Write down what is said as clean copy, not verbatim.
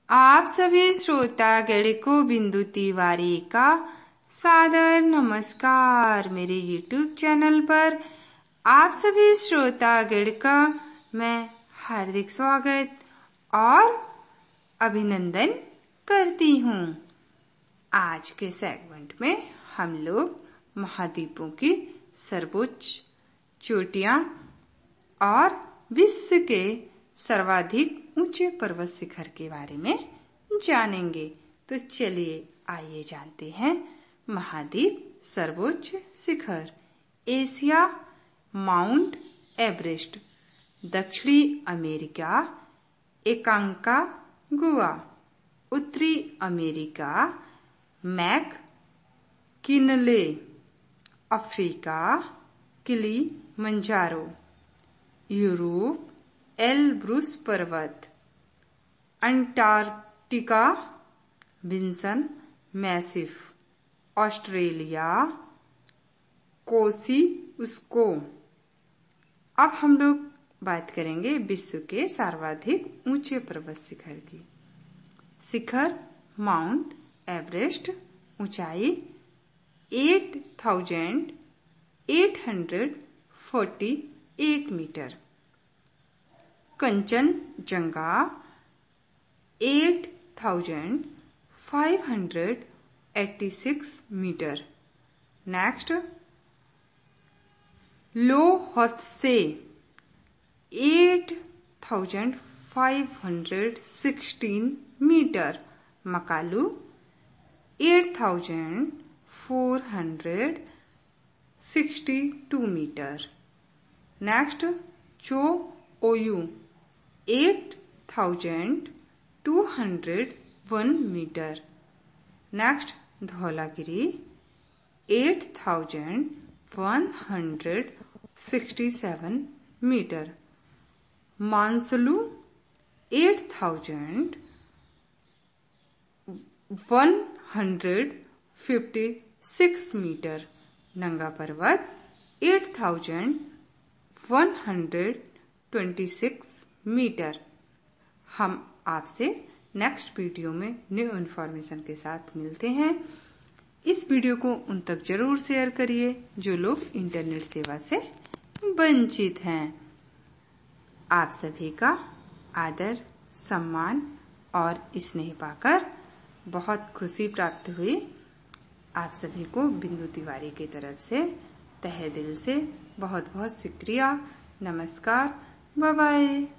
आप सभी श्रोतागण को बिंदु तिवारी का सादर नमस्कार। मेरे YouTube चैनल पर आप सभी श्रोतागण का मैं हार्दिक स्वागत और अभिनंदन करती हूँ। आज के सेगमेंट में हम लोग महाद्वीपों की सर्वोच्च चोटियां और विश्व के सर्वाधिक ऊंचे पर्वत शिखर के बारे में जानेंगे। तो चलिए आइए जानते हैं महाद्वीप सर्वोच्च शिखर। एशिया माउंट एवरेस्ट, दक्षिणी अमेरिका एकांका गुआ, उत्तरी America McKinley, Africa Kilimanjaro, Europe Elbrus पर्वत, Antarctica Vinson Massif, Australia Kosciuszko. अब हम लोग बात करेंगे विश्व के सर्वाधिक ऊंचे पर्वत शिखर की। शिखर माउंट एवरेस्ट, ऊंचाई 8,848 metre. Kangchenjunga 8,586 metre. Next Lhotse 8,516 metre. Makalu 8,462 metre. Next Cho Oyu 8,201 metre. Next Dhaulagiri 8,167 metre. Manaslu 8,156 metre. Nanga Parbat 8,126 metre. हम आपसे नेक्स्ट वीडियो में न्यू इन्फॉर्मेशन के साथ मिलते हैं। इस वीडियो को उन तक जरूर शेयर करिए जो लोग इंटरनेट सेवा से वंचित हैं। आप सभी का आदर, सम्मान और स्नेह पाकर बहुत खुशी प्राप्त हुई। आप सभी को बिंदु तिवारी की तरफ से तहे दिल से बहुत बहुत शुक्रिया। नमस्कार, बाय बाय।